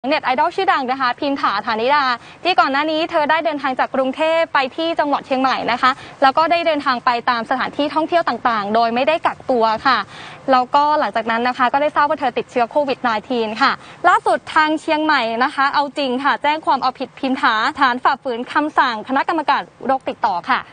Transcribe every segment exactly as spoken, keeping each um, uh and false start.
เน็ตไอดอลชื่อดังนะคะพิมถาฐานิดาที่ก่อนหน้านี้เธอได้เดินทางจากกรุงเทพไปที่จังหวัดเชียงใหม่นะคะแล้วก็ได้เดินทางไปตามสถานที่ท่องเที่ยวต่างๆโดยไม่ได้กักตัวค่ะแล้วก็หลังจากนั้นนะคะก็ได้ทราบว่าเธอติดเชื้อโควิด สิบเก้า ค่ะล่าสุดทางเชียงใหม่นะคะเอาจริงค่ะแจ้งความเอาผิดพิมถาฐานฝ่าฝืนคำสั่งคณะกรรมการโรคติดต่อค่ะ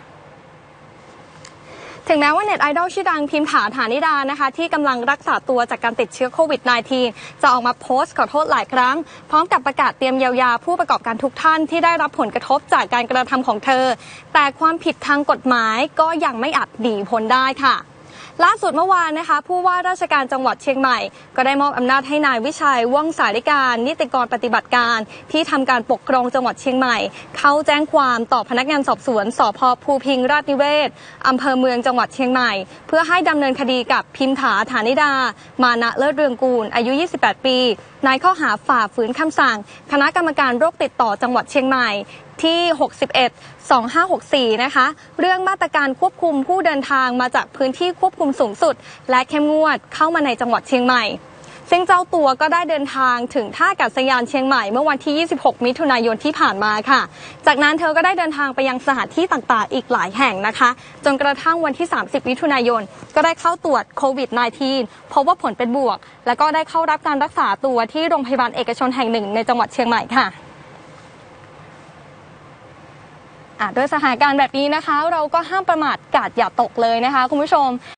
ถึงแม้ว่าเน็ตไอดอลชื่อดังพิมถาฐานิดานะคะที่กำลังรักษาตัวจากการติดเชื้อโควิด สิบเก้า จะออกมาโพสต์ขอโทษหลายครั้งพร้อมกับประกาศเตรียมเยียวยาผู้ประกอบการทุกท่านที่ได้รับผลกระทบจากการกระทำของเธอแต่ความผิดทางกฎหมายก็ยังไม่อาจหนีพ้นได้ค่ะล่าสุดเมื่อวานนะคะผู้ว่าราชการจังหวัดเชียงใหม่ก็ได้มอบอำนาจให้นายวิชัยว่องสาริการนิติกรปฏิบัติการที่ทำการปกครองจังหวัดเชียงใหม่เข้าแจ้งความต่อพนักงานสอบสวนสภ.ภูพิงราชนิเวศอำเภอเมืองจังหวัดเชียงใหม่เพื่อให้ดำเนินคดีกับพิมถาฐานิดามานะเลิศเรืองกูลอายุยี่สิบแปดปีในข้อหาฝ่าฝืนคำสั่งคณะกรรมการโรคติดต่อจังหวัดเชียงใหม่ที่หกสิบเอ็ด สองห้าหกสี่นะคะเรื่องมาตรการควบคุมผู้เดินทางมาจากพื้นที่ควบคุมสูงสุดและเข้มงวดเข้ามาในจังหวัดเชียงใหม่ซึ่งเจ้าตัวก็ได้เดินทางถึงท่าอากาศยานเชียงใหม่เมื่อวันที่ยี่สิบหกมิถุนายนที่ผ่านมาค่ะจากนั้นเธอก็ได้เดินทางไปยังสถานที่ต่างๆอีกหลายแห่งนะคะจนกระทั่งวันที่สามสิบมิถุนายนก็ได้เข้าตรวจโควิด สิบเก้า พบว่าผลเป็นบวกแล้วก็ได้เข้ารับการรักษาตัวที่โรงพยาบาลเอกชนแห่งหนึ่งในจังหวัดเชียงใหม่ค่ะด้วยสถานการณ์แบบนี้นะคะเราก็ห้ามประมาทกาดอย่าตกเลยนะคะคุณผู้ชม